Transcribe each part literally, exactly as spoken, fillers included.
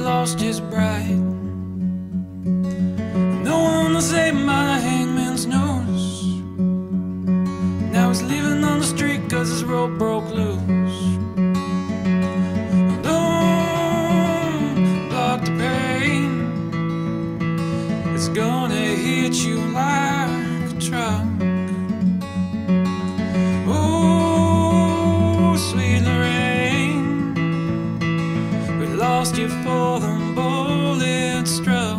lost his bride. No one to save him by the hangman's noose. Now he's living on the street cause his rope broke loose. Don't block the pain, it's gonna hit you like a truck. Oh, sweet Lorraine, we lost you for the bullet struck.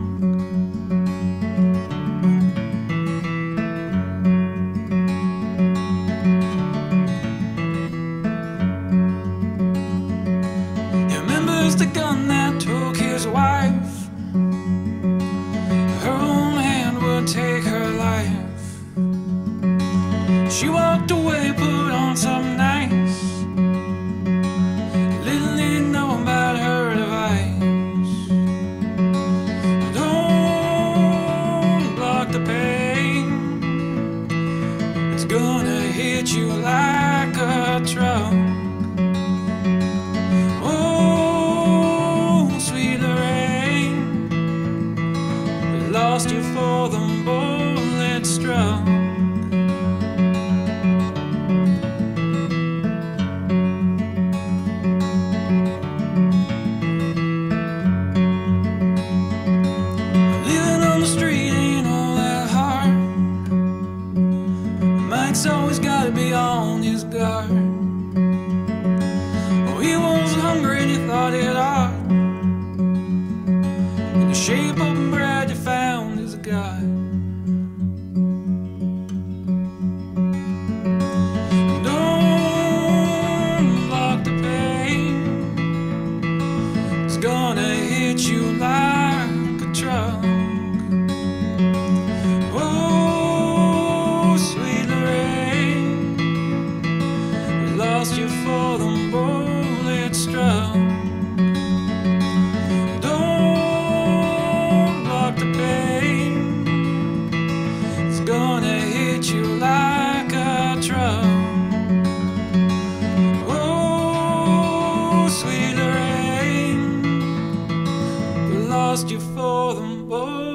The gun that took his wife, her own hand would take her life. She walked away, put on something nice. Little did he know about her device. Don't block the pain, it's gonna hit you like a truck. Lost you for the bullet struck. Living on the street ain't all that hard. Mike's always gotta be on his guard. Oh, he was hungry and he thought it hard. In the shape of bread you found is a God. Don't block the pain, it's gonna hit you like a truck. Oh, sweet Lorraine, we lost you for the bullet struck. Gonna hit you like a truck. Oh, sweet Lorraine, we lost you for the boy.